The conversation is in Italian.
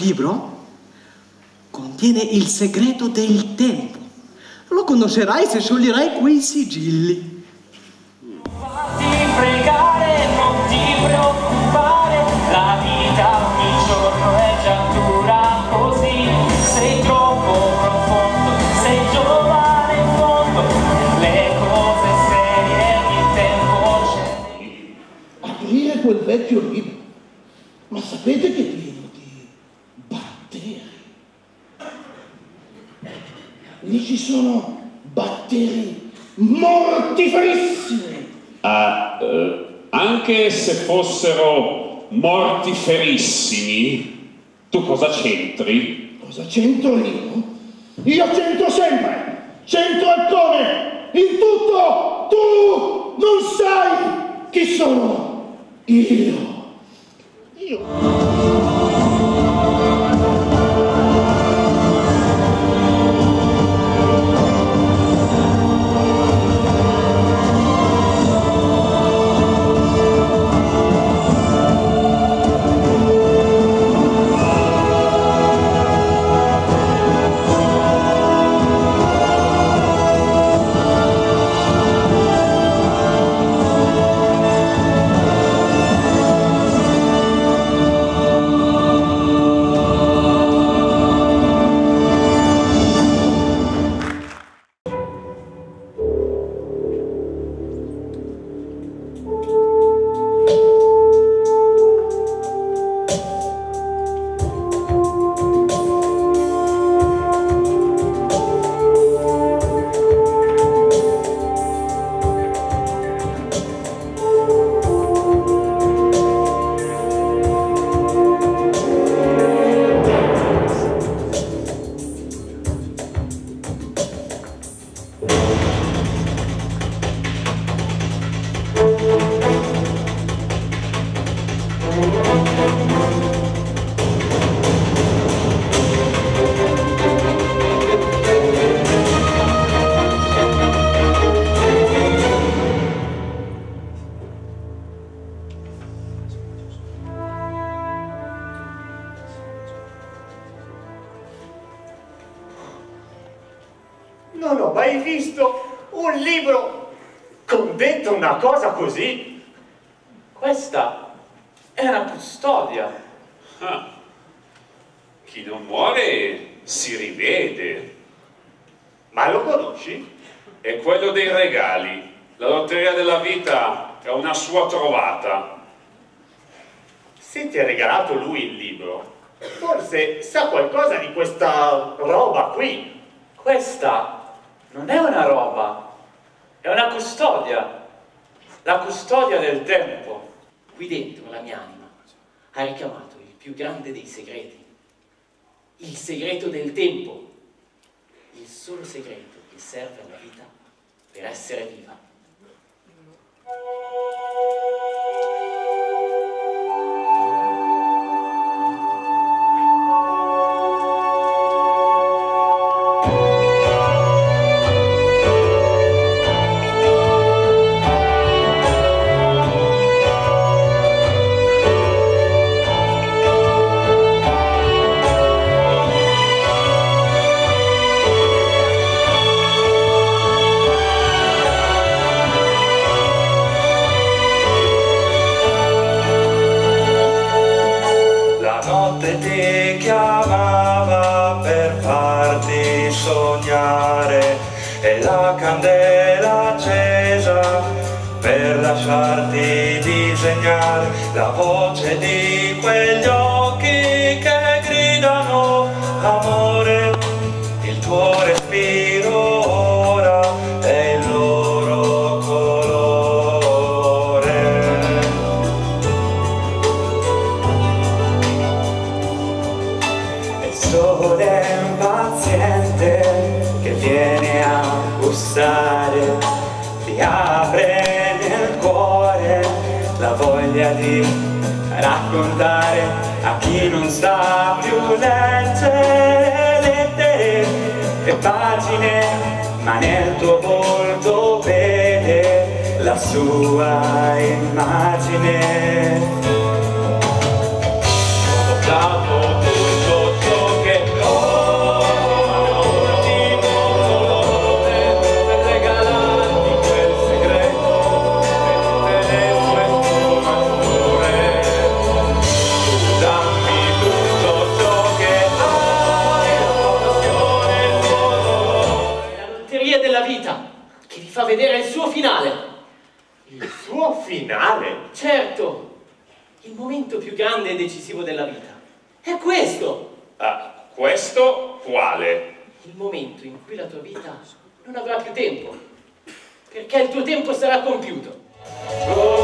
libro contiene il segreto del tempo. Lo conoscerai se scioglierai quei sigilli. Non ti fregare, non ti preoccupare, la vita ogni giorno è già dura così. Sei troppo profondo, sei giovane in fondo, le cose serie il tempo c'è. Aprire quel vecchio libro, ma sapete che è pieno di batteri? Lì ci sono batteri mortiferissimi. Anche se fossero mortiferissimi, tu cosa c'entri? Cosa c'entro io? Io c'entro sempre! C'entro e come? In tutto! Tu non sai chi sono! Io! Non ho mai visto un libro con dentro una cosa così. Questa è una custodia. Ah, chi non muore si rivede. Ma lo conosci? È quello dei regali. La lotteria della vita è una sua trovata. Se ti ha regalato lui il libro, forse sa qualcosa di questa roba qui. Questa non è una roba, è una custodia. La custodia del tempo. Qui dentro la mia anima ha richiamato il più grande dei segreti, il segreto del tempo, il solo segreto che serve alla vita per essere viva. E la candela accesa per lasciarti disegnare la voce di quegli occhi che gridano amore. Il tuo respiro ora è il loro colore. Il sole è impaziente che viene a bussare, ti apre nel cuore la voglia di raccontare a chi non sta più leggere le pagine, ma nel tuo volto vede la sua immagine. Ho dato tutto che vi fa vedere il suo finale. Il suo finale? Certo, il momento più grande e decisivo della vita è questo. Ah, questo quale? Il momento in cui la tua vita non avrà più tempo, perché il tuo tempo sarà compiuto.